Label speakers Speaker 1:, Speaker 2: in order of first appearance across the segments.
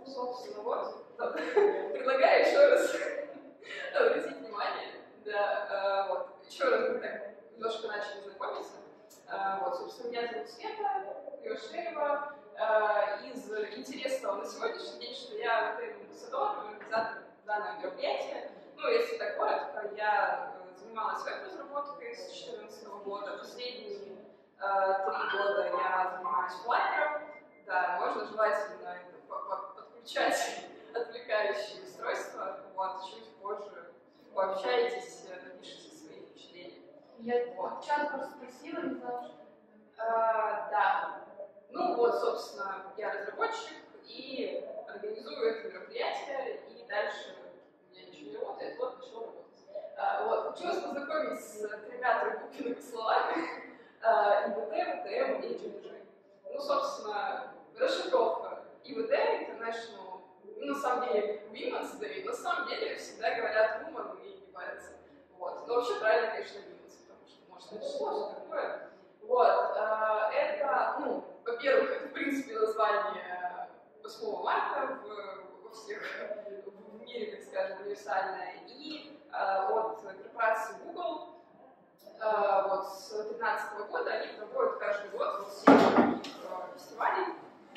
Speaker 1: Собственно, вот. Предлагаю еще раз обратить внимание. Да, вот. Еще раз мы так немножко начали знакомиться. Вот, собственно, меня зовут Света Кривошеева. Из интересного на сегодняшний день, что я амбассадор, организатор данного мероприятия. Ну, если так коротко, я занималась веб-разработкой с 2014 года. Последние 3 года я занимаюсь флайером. Да, можно желательно подключать отвлекающие устройства. Вот, чуть позже пообщаетесь, напишите свои впечатления.
Speaker 2: Я вот чат просто спросила, не знала, что...
Speaker 1: Да. Ну вот, собственно, я разработчик и организую это мероприятие, и дальше у меня ничего не работает, вот начал работать. Вот, хочу вас познакомить с 3 трехбуквенными словами. ИВД, ВТМ и GDG. Ну, собственно, расшифровка ИВД, International, на самом деле Women's Day, на самом деле всегда говорят Woman и не парятся. Вот. Но вообще правильно, конечно, Women's, потому что, может, это сложно такое. Вот. Это, ну, во-первых, это, в принципе, название 8 марта во всех в мире, так скажем, универсальное. И от корпорации Google вот с 2013 года они проводят каждый год вот 7 фестивалей,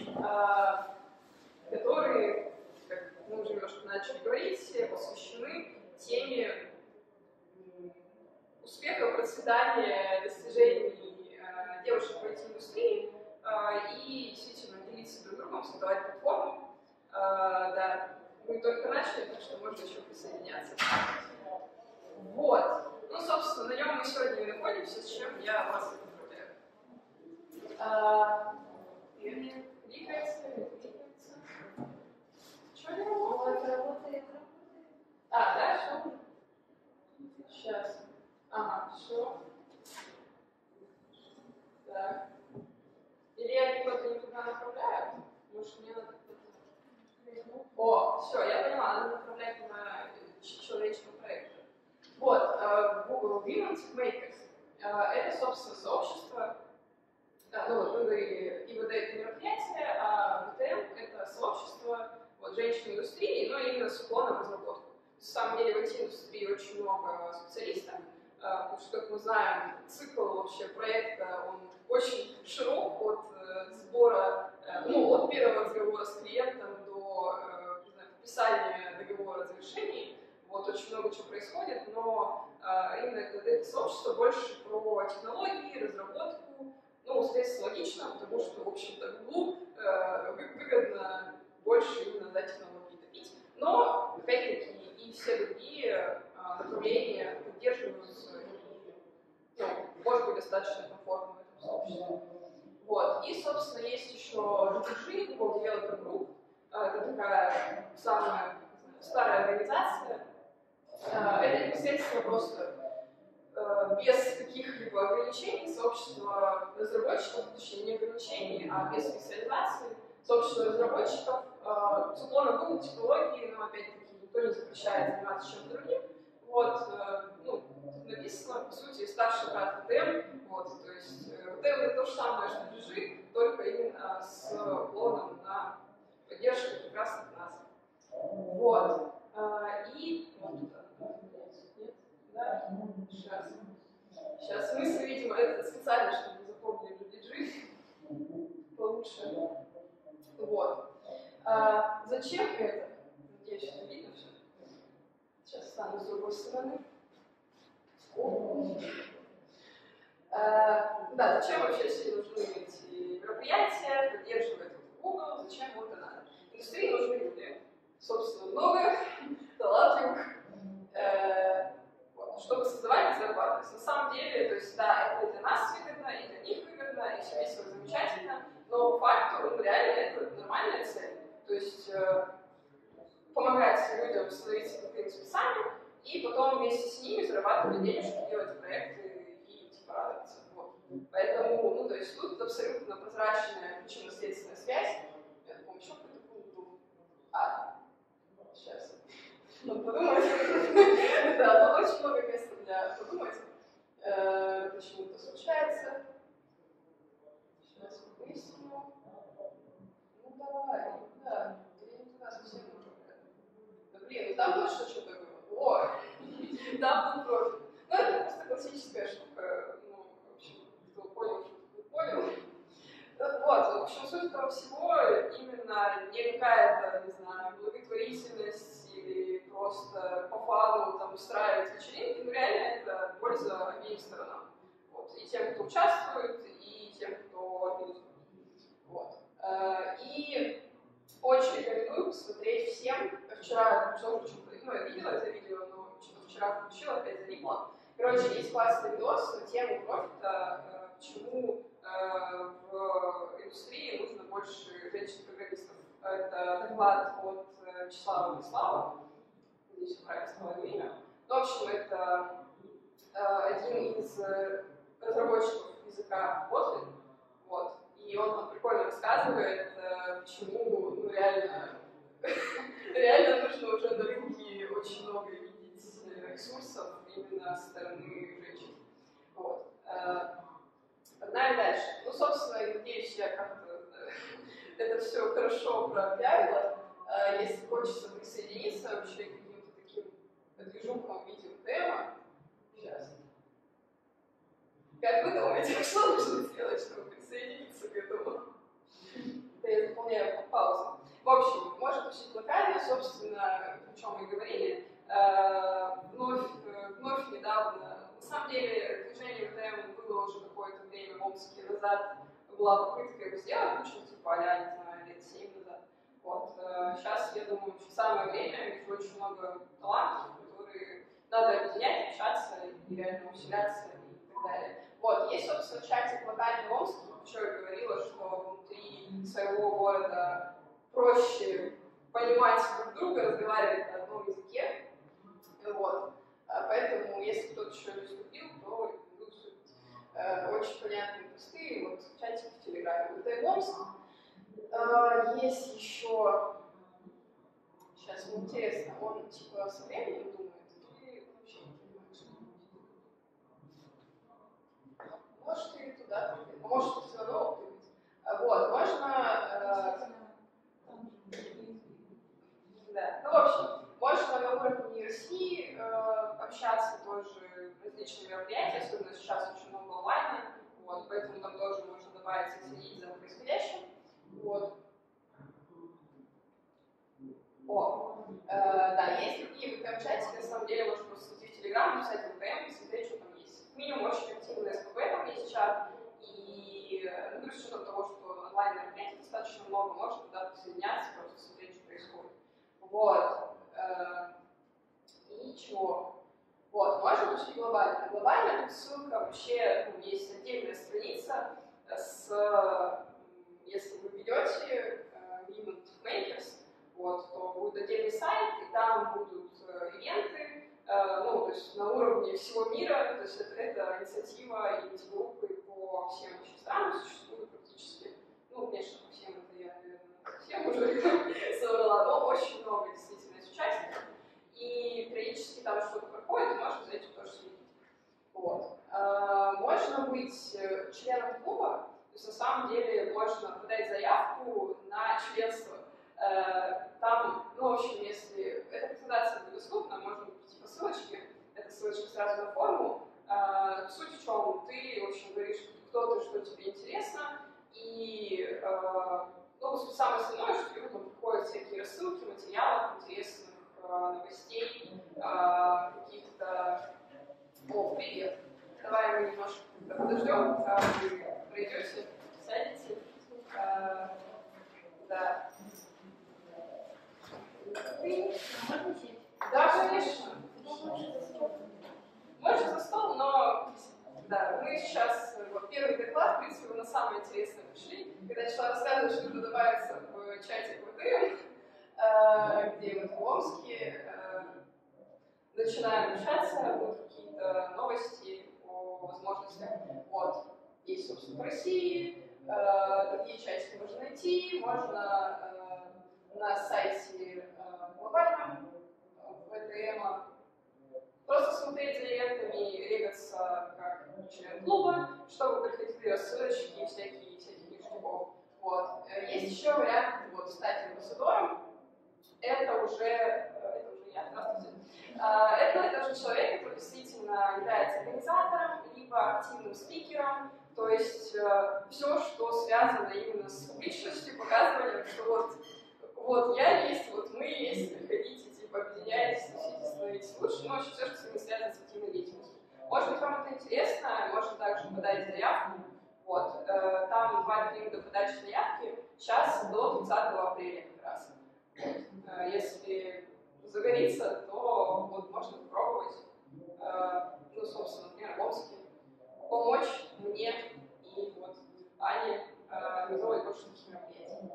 Speaker 1: которые, как мы уже немножко начали говорить, посвящены теме успеха, процветания, достижений девушек в IT-индустрии и действительно делиться друг с другом, создавать платформу. Да, мы только начали, так что можно еще присоединяться. Вот. Ну, собственно, на нем мы сегодня и находимся, с чем я вас и поздравляю. Кликается. Что не работает? Да, все. Сейчас. Ага, все. Так. Или я куда-то не туда направляю? Может, мне надо... О, все, я поняла, надо направлять на человеческого проекта. Вот, Women Makers. Это, собственно, сообщество. Ну, вот мы говорили, ИВД это мероприятие, а ВТМ это сообщество вот, женщин в индустрии, но именно с уклоном в разработку. На самом деле в IT-индустрии очень много специалистов, потому что, как мы знаем, цикл вообще проекта, он очень широк от сбора, ну, от первого разговора с клиентом до подписания договора о завершении. Вот, очень много чего происходит, но именно это сообщество больше про технологии, разработку. Ну, соответственно, логично, потому что, в общем-то, Google выгодно больше именно за технологии топить. Но, опять-таки, и все другие направления поддерживаются, ну, может быть, достаточно комфортно в этом сообществе. Вот. И, собственно, есть еще GDG, Google Developer Group. Это такая самая старая организация. Это непосредственно просто без каких-либо ограничений сообщество разработчиков, точнее не ограничений, а без специализации, сообщество разработчиков с уклоном в технологии, но опять-таки никто не запрещает заниматься чем-то другим. Вот, ну, написано, по сути, старший брат ВТМ, вот, то есть ВТМ это то же самое, что GDG, только именно с уклоном на поддержку прекрасных нас. Вот, и вот туда. Да? Сейчас мысли, видимо, это специально, чтобы вы запомнили GDG получше. Вот. Зачем это? Надеюсь, что видно все. Сейчас стану с другой стороны. Да, зачем вообще все нужны эти мероприятия, поддерживать Google, зачем ему это надо? Индустрии нужны люди, собственно, много, талантливых, чтобы создавать и зарабатывать. На самом деле, то есть, да, это для нас выгодно, и для них выгодно, и все весело, замечательно, но по факту, ну, реально, это нормальная цель. То есть, помогать людям становиться крутыми спецами, и потом вместе с ними зарабатывать денежки, делать проекты и, типа, радоваться. Вот. Поэтому, ну, то есть, тут абсолютно прозрачная причинно-следственная связь. Я помню, еще какой-то пункт был. Сейчас. Ну, подумать. Да, тут очень много места для подумать, почему это случается. Сейчас выясню. Ну, давай, да, общем, суть этого всего именно не какая-то, не знаю, благотворительность или просто по фану там устраивать вечеринки, но реально это польза обеим сторонам. Вот. И тем, кто участвует, и тем, кто организует. Вот. И очень рекомендую посмотреть всем. Вчера тоже я видела это видео, но что-то вчера включила, опять залипла. Короче, есть классный видос на тему профита, почему в индустрии нужно больше женщин-программистов. Это доклад от Вячеслава Владислава, надеюсь, правильно сказала имя. В общем, это один из разработчиков языка Kotlin, вот, и он там прикольно рассказывает, почему ну, реально нужно уже на рынке очень много видеть ресурсов именно со стороны женщин. Вот. Погнали дальше. Ну, собственно, надеюсь, я как-то это все хорошо пропиарила. Если хочется присоединиться вообще к каким-то таким движухам в виде тема, сейчас. Как вы думаете, что нужно сделать, чтобы присоединиться к этому? Это я заполняю паузу. В общем, можно учить локально, собственно, о чем мы говорили. Вновь недавно, на самом деле, движение ВТМ было уже какое-то время в Омске назад, была попытка его сделать, очень типа а-ля, не знаю, лет 7 назад. Вот. Сейчас, я думаю, самое время, ведь очень много талантов, которые надо объединять, общаться и реально усиляться и так далее. Вот. Есть, собственно, чатик локальный в Омске, что я говорила, что внутри своего города проще понимать друг друга, разговаривать на одном языке. Вот. Поэтому, если кто-то еще не вступил, то очень понятные посты, вот чатик в Телеграме. Это Омск. Есть еще, сейчас мне интересно, он типа со временем думает, или вообще не понимает, что может и туда, а может все равно прыгать. Вот, можно, да, ну в общем, можно на уровне России общаться тоже различными мероприятиями, особенно сейчас очень много онлайна, вот, поэтому там тоже можно добавиться и следить за происходящим. Вот. Да, есть другие ВКМ-чатики, на самом деле можно просто зайти в Телеграм, написать ВКМ и смотреть, что там есть. Минимум очень активный СПБ там есть чат, и ну, с учетом того, что онлайн-мероприятий достаточно много, можно туда присоединяться, просто смотреть, что происходит. Вот. И чего? Вот, можно учить глобально. Глобально тут ссылка вообще, ну, есть отдельная страница если вы ведете Women Makers, вот, то будет отдельный сайт, и там будут ивенты, ну, то есть на уровне всего мира, то есть это инициатива и эти группы по всем вообще странам существуют практически, ну, конечно, по всем это я, наверное, совсем уже собрала, но очень много действительно из участников, и периодически там что-то проходит, и можно за этим тоже следить. Вот. Можно быть членом клуба, то есть на самом деле можно подать заявку на членство. Там, ну, в общем, если эта презентация будет доступна, можно перейти по ссылочке, это ссылочка сразу на форму. Суть в чем? Ты, в общем, говоришь, кто ты, что тебе интересно, и, ну, самое основное, что тебе потом приходят всякие рассылки материалов, интересных новостей, каких-то... О, привет! Давай мы немножко подождем, вы пройдете, сядете. Да. Да, конечно. Можно за стол, но да, мы сейчас, вот первый доклад, в принципе, мы на самое интересное пришли, когда я начала рассказывать, что нужно добавиться в чате ВТМ, где мы в Омске, начинаем общаться, будут какие-то новости о возможностях. Вот. Есть, собственно, в России, такие чатики можно найти, можно на сайте глобальном ВТМ просто смотреть за ивентами, регаться как член клуба, чтобы приходили рассылочки и всякие ништяков. Вот. Есть еще вариант вот, стать амбассадором. Это уже я, здравствуйте. Это уже человек, который действительно является организатором, либо активным спикером, то есть все, что связано именно с публичностью, показыванием, что вот я есть, вот мы есть, приходите, типа, объединяйтесь, тусите, становитесь лучше, но все, что с ними связано с активной деятельностью. Может быть, вам это интересно, можно также подать заявку. Вот, там 2 периода подачи заявки, сейчас до 30 апреля как раз. Если загорится, то вот можно попробовать, ну, собственно, например, в Омске, помочь мне и вот Ане организовывать больше таких мероприятий.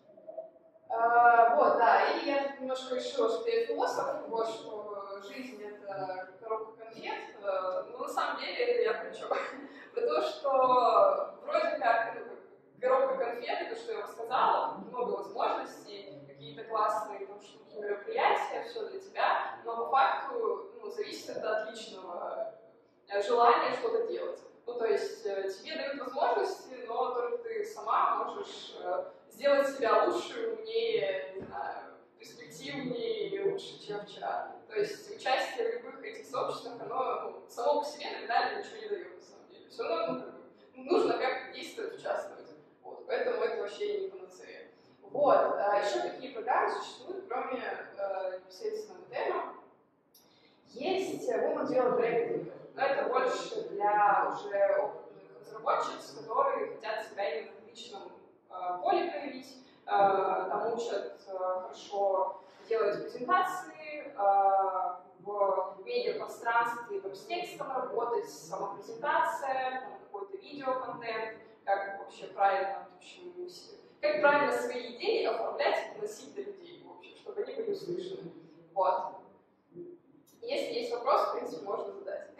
Speaker 1: Вот, да, и я тут немножко решила, что я философ, вот, что жизнь — это коробка конфет, но на самом деле это я про что? Про то, что вроде как коробка конфет, это что я рассказала, много возможностей, какие-то классные там, штуки, мероприятия, все для тебя, но по факту зависит это от личного желания что-то делать. Ну, то есть тебе дают возможности, но только ты сама можешь сделать себя лучше, умнее, не знаю, перспективнее и лучше, чем вчера. То есть участие в любых этих сообществах, оно само по себе номинально ничего не дает, на самом деле. Все равно нужно как-то действовать, участвовать. Вот, поэтому это вообще не панацея. Вот, еще какие программы существуют, кроме непосредственно МТМа. Есть Women Develop проекты, но это больше для уже опытных разработчиц, которые хотят себя именно в личном поле проявить, там учат хорошо делать презентации, в медиапространстве там, с текстом работать, самопрезентация, там, какой-то видеоконтент, как вообще правильно, в общем, как правильно свои идеи оформлять и доносить до людей, в общем, чтобы они были услышаны. Вот. Если есть вопрос, в принципе, можно задать.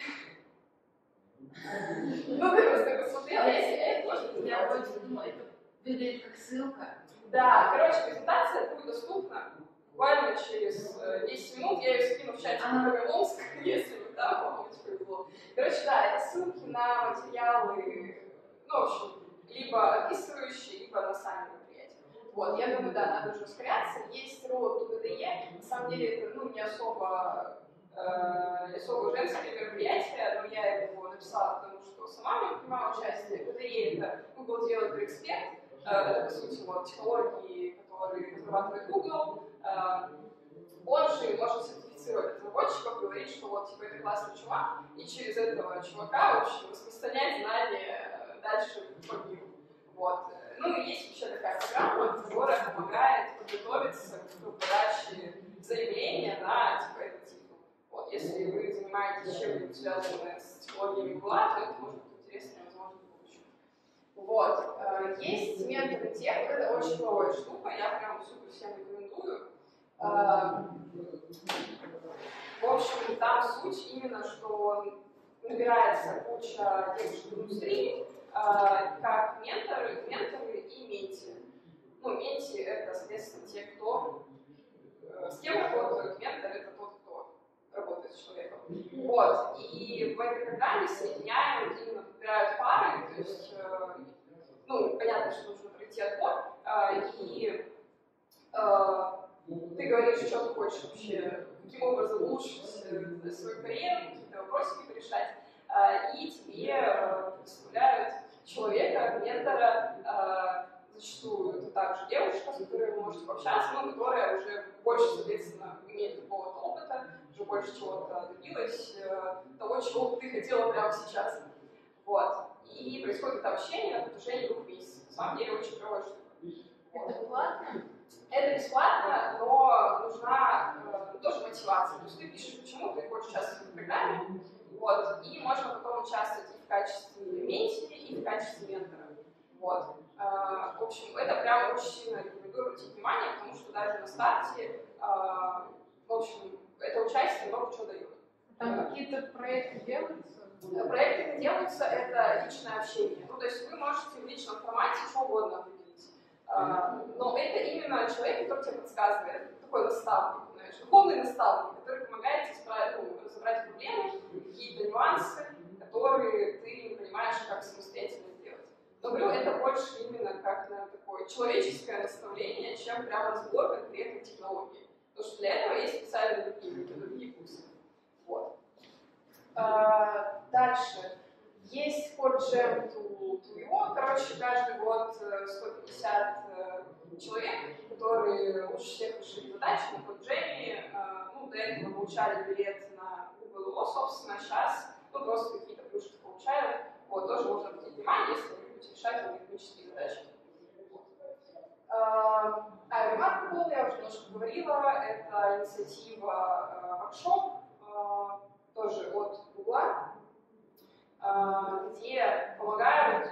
Speaker 1: Ну, ты просто посмотрела, если это можно задать.
Speaker 2: Я очень думаю, это выглядит как ссылка.
Speaker 1: Да, короче, презентация будет доступна буквально через 10 минут. Я ее скину в чате в Омск, если вы там, по-моему, повезло. Короче, да, это ссылки на материалы, ну, в общем, либо описывающие, либо на сами мероприятия. Вот, я думаю, да, надо уже ускоряться. Есть роут УГДЕ, на самом деле это, не особо женское мероприятие, но я его написала, потому что сама в нем принимала участие. УГДЕ — это Google Developer Expert, это, по сути, вот, технологии, которые разрабатывает Google. Он же может сертифицировать разработчиков, говорить, что вот, типа, это классный чувак, и через этого чувака, в общем, распространять знания дальше по миру. Вот. Ну и есть вообще такая программа, которая помогает подготовиться к подаче заявления на, типа, этот титул. Вот. Если вы занимаетесь чем-нибудь связанным с технологиями Google, то это может быть интересно и, возможно, в будущем. Вот. Есть ментор тех, это очень клевая штука, я прям супер всем рекомендую. В общем, там суть именно, что набирается куча девушек в индустрии, как менторы и менти. Ну, менти — это, соответственно, те, кто с кем работают, ментор — это тот, кто работает с человеком. Вот. И в этой программе соединяют, именно подбирают пары, то есть, понятно, что нужно пройти отбор, и ты говоришь, что ты хочешь вообще, каким образом улучшить свою карьеру, какие-то вопросики решать, и тебе представляют человека, ментора, зачастую это также девушка, с которой вы можете пообщаться, но которая уже больше, соответственно, имеет какого-то опыта, уже больше чего-то добилась, того, чего ты хотела прямо сейчас. Вот. И происходит общение на протяжении 2 месяцев. На самом деле очень клевая штука.
Speaker 2: Это платно?
Speaker 1: Это бесплатно, но нужна тоже мотивация. То есть ты пишешь, почему ты хочешь участвовать в программе, вот, и можно потом участвовать и в качестве менти, и в качестве ментора. Вот. В общем, это прям очень сильно рекомендую обратить внимание, потому что даже на старте, в общем, это участие много чего дает.
Speaker 2: Там какие-то проекты делаются?
Speaker 1: Проекты делаются, это личное общение. Ну, то есть вы можете в личном формате что угодно определить. Но это именно человек, который тебе подсказывает, такой наставник, знаешь, духовный наставник, который помогает тебе разобрать проблемы, какие-то нюансы, которые ты не понимаешь, как самостоятельно сделать. Но говорю, это больше именно как на такое человеческое наставление, чем прям разбор конкретной технологии. Потому что для этого есть специальные другие курсы. Вот. Дальше. Есть CodeGem to короче, каждый год 150 человек, которые лучше всех решили задачи на CodeGem. Ну, до этого получали билет на Google, собственно, сейчас просто какие-то плюшки получают. Вот, тоже можно обратить внимание, если вы будете решать алгоритмические задачи. Remarkable, я уже немножко говорила, это инициатива workshop, тоже от Google, где помогают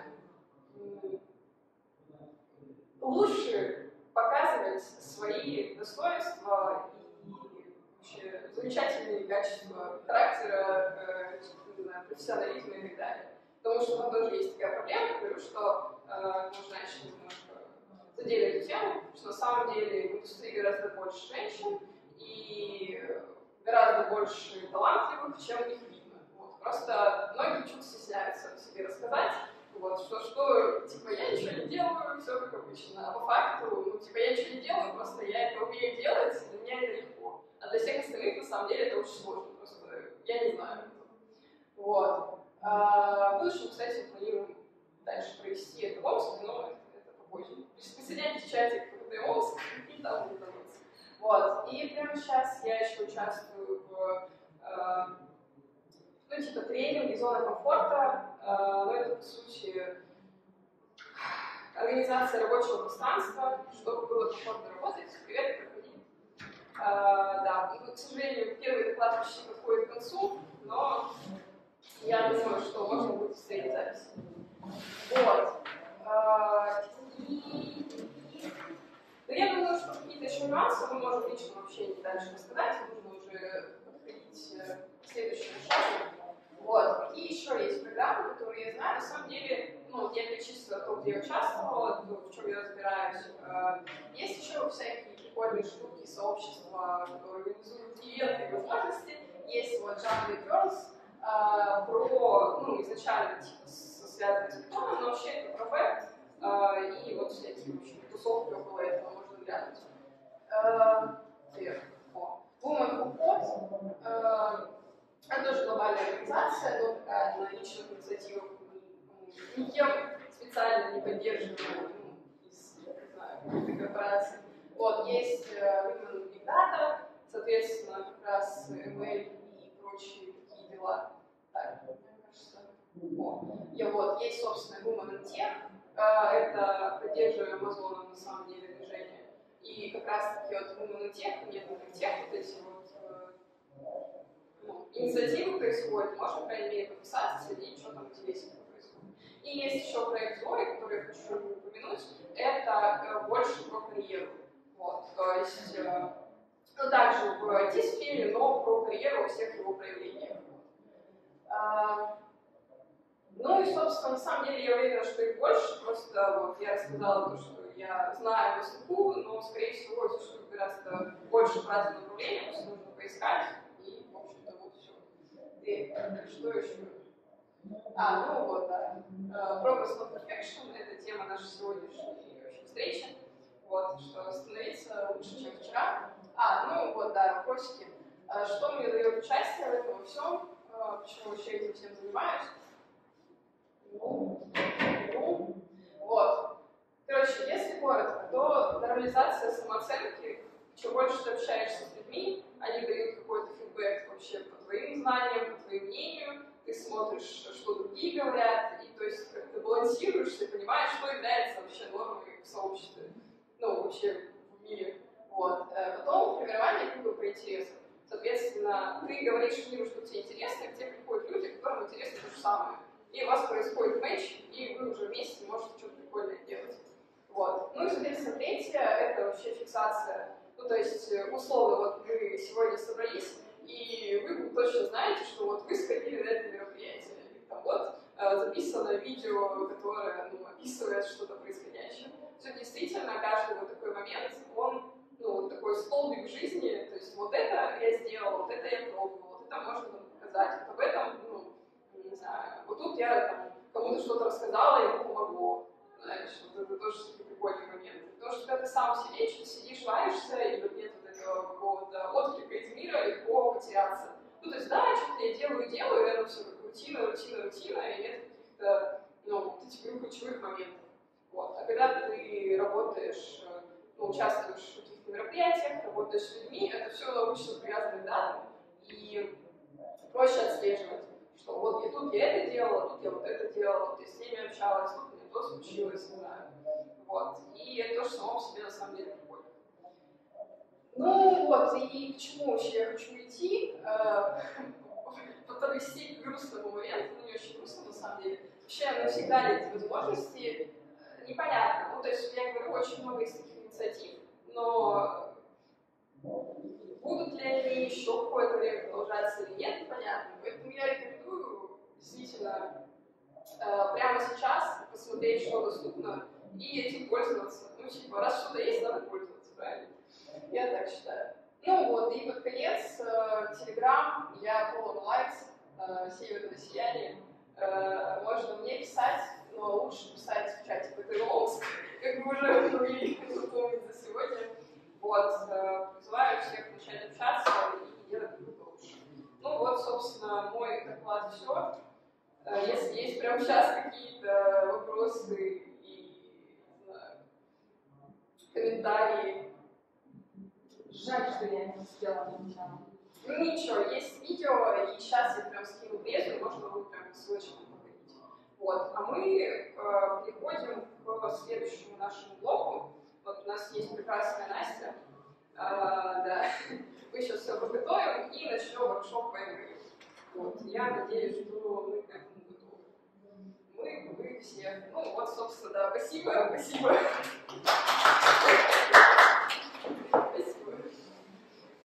Speaker 1: лучше показывать свои достоинства и вообще замечательные качества характера, профессионализма и так далее. Потому что там тоже есть такая проблема, говорю, что нужно еще немножко задели эту тему, что на самом деле в индустрии гораздо больше женщин и гораздо больше талантливых, чем их видно. Вот. Просто многие что-то стесняются о себе рассказать, вот, что типа я ничего не делаю, все как обычно, а по факту, ну, типа я ничего не делаю, просто я это умею делать, для меня это легко. А для всех остальных, на самом деле, это очень сложно, просто я не знаю. Вот. В будущем, кстати, планируем дальше провести это в Омске, но это попозже. Присоединяйтесь в чатик КПТ Омск, и там будет анонс. Вот. И прямо сейчас я еще участвую в ну, типа тренинге «Зона комфорта». Но это, по сути, организация рабочего пространства, чтобы было комфортно работать. Привет, проходи. Да, к сожалению, первый доклад почти подходит к концу, но я думаю, что можно будет встретить запись. Вот. Но я думаю, что какие-то еще нюансы мы можем в личном общении дальше рассказать, нужно уже подходить к следующему шагу. Вот. Какие еще есть программы, которые я знаю? На самом деле, ну, я перечислила то, где я участвовала, то, в чем я разбираюсь. Есть еще всякие прикольные штуки, сообщества, которые реализуют ивенты и возможности. Есть вот Jungle Girls, про, ну, изначально типа, связанные с питоном, но вообще это про веб, и вот всякие вообще тусовки около этого можно глянуть. Women Who Code, это тоже глобальная организация, но такая на личных инициативах никем специально не поддерживаемая, ну, из, не знаю, корпораций. Вот, есть Women Big Data, соответственно, как раз ML и прочие такие дела. Так, мне кажется, вот, есть, собственно, Women in Tech, это поддерживаем Amazon на самом деле движение. И как раз таки от Women in Tech, нет, вот тех вот эти вот инициативы происходят, можно, по крайней мере, подписаться, следить, что там интереснее происходит. И есть еще проект Зори, который я хочу упомянуть, это больше про карьеру. Вот, то есть, ну, также в IT-сфере, но про карьеру во всех его проявлениях. Ну и, собственно, на самом деле я уверена, что их больше, просто вот я рассказала то, что я знаю на слуху, но, скорее всего, эти штуки гораздо больше в разных направлениях, просто нужно поискать, и, в общем-то, вот все. И что еще? Ну вот, да. Progress not perfection — это тема нашей сегодняшней вообще встречи. Вот, что становиться лучше, чем вчера. Ну вот, да, вопросики. Что мне дает участие в этом во всем? Почему вообще этим всем занимаюсь? Вот. Короче, если коротко, то нормализация самооценки. Чем больше ты общаешься с людьми, они дают какой-то фидбэк вообще по твоим знаниям, по твоему мнению, ты смотришь, что другие говорят, и то есть как ты балансируешь, ты понимаешь, что является вообще нормой в сообществе, ну, вообще в мире. Вот. Потом формирование круга по интересам. Соответственно, ты говоришь миру, что тебе интересно, к тебе приходят люди, которым интересно то же самое. И у вас происходит матч, и вы уже вместе можете что-то прикольное делать. Вот. Ну и, соответственно, третье — это вообще фиксация. Ну, то есть, условно, вот мы сегодня собрались, и вы точно знаете, что вот вы сходили на это мероприятие. И там вот записано видео, которое, ну, описывает что-то происходящее. Все действительно, каждый вот такой момент, он, ну, вот такой столбик в жизни, то есть вот это я сделал, вот это я пробовал, вот это можно там показать, вот об этом, ну, не знаю, вот тут я там кому-то что-то рассказала, ему помогло. Знаешь, вот это тоже такие прикольные моменты. Потому что когда ты сам себе что-то сидишь, варишься, и вот нет вот этого какого-то отклика из мира, легко потеряться. Ну, то есть, да, что-то я делаю, это все как рутина, и нет каких-то, ну, вот этих ключевых моментов. Вот. А когда ты работаешь, ну, участвуешь в каких-то мероприятиях, работаешь с людьми, это все научно привязано к данным, и проще отслеживать, что вот я тут я это делала, тут я вот это делала, тут я с ними общалась, тут у меня то случилось, не знаю. Вот. И это тоже само по себе на самом деле прикольно. Ну вот, и к чему вообще я хочу идти? Подвести к грустному моменту, ну не очень грустному на самом деле. Вообще навсегда ли эти возможности, непонятно. Ну то есть я говорю, очень много из таких инициатив, но будут ли они еще какое-то время продолжаться или нет, непонятно. Поэтому я рекомендую действительно прямо сейчас посмотреть, что доступно, и этим пользоваться. Ну типа, раз что-то есть, надо пользоваться, правильно? Я так считаю. Ну вот, и под конец, Telegram, я Follow Likes, Северное сияние. Можно мне писать, но лучше писать в чате ПТО, как вы уже могли запомнить за сегодня. Вот, призываю всех начать общаться и делать друг друга лучше. Ну вот, собственно, мой доклад все. Если есть прямо сейчас какие-то вопросы и, не знаю, комментарии.
Speaker 2: Жаль, что я не сделала сначала.
Speaker 1: Ну ничего, есть видео, и сейчас я прям скину презу, можно будет прям по ссылочкам походить. Вот, а мы переходим к следующему нашему блоку. Вот у нас есть прекрасная Настя. Да, мы сейчас все подготовим и начнем воркшоп по МВ. Вот, я надеюсь, что мы к этому готовы. Мы все. Ну вот, собственно, да, спасибо.